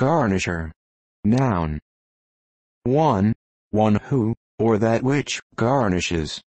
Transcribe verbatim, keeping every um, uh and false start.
Garnisher. Noun. one. One who, or that which, garnishes.